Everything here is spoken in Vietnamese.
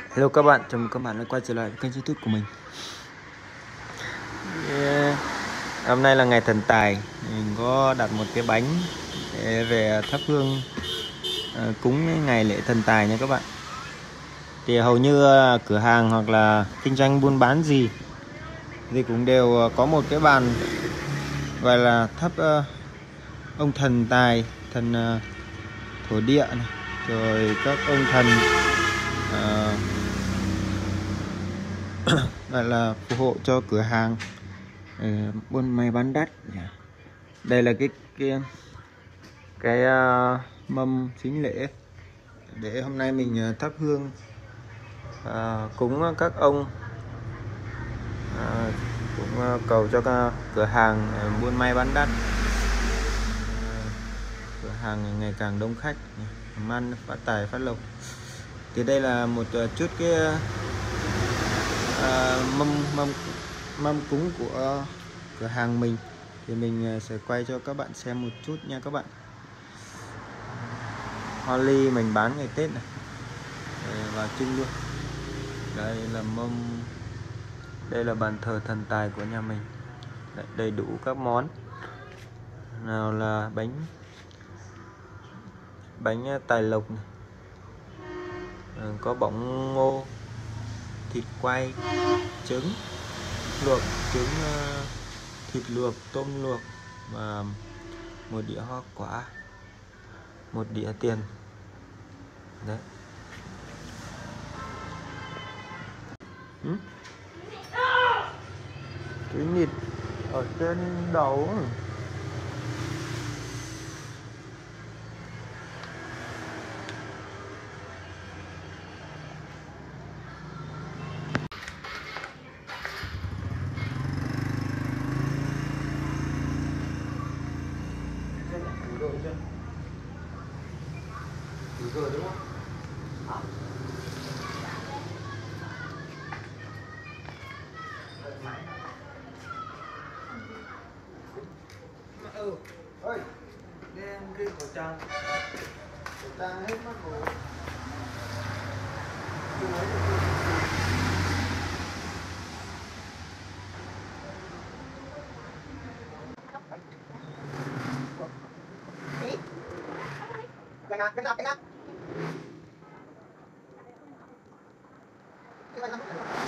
Hello các bạn, chào mừng các bạn đã quay trở lại với kênh YouTube của mình. Hôm nay là ngày thần tài, mình có đặt một cái bánh để về thắp hương cúng ngày lễ thần tài nha các bạn. Thì hầu như cửa hàng hoặc là kinh doanh buôn bán gì thì cũng đều có một cái bàn gọi là thắp ông thần tài, thần thổ địa này, rồi các ông thần gọi là phù hộ cho cửa hàng buôn may bán đắt. Đây là cái mâm sính lễ để hôm nay mình thắp hương cúng các ông, cũng cầu cho cửa hàng buôn may bán đắt, cửa hàng ngày càng đông khách, làm ăn phát tài phát lộc. Thì đây là một chút cái mâm cúng của cửa hàng mình, thì mình sẽ quay cho các bạn xem một chút nha các bạn. Hoa ly mình bán ngày Tết này vào trưng luôn. Đây là mâm, đây là bàn thờ thần tài của nhà mình. Đầy đủ các món, nào là bánh tài lộc này, có bỏng ngô, thịt quay, trứng luộc, thịt luộc, tôm luộc và một đĩa hoa quả, một đĩa tiền. Đấy. Cái nịt ở trên đầu. Rồi đúng không? Ơi, đem cái khẩu trang hết mất rồi. Cái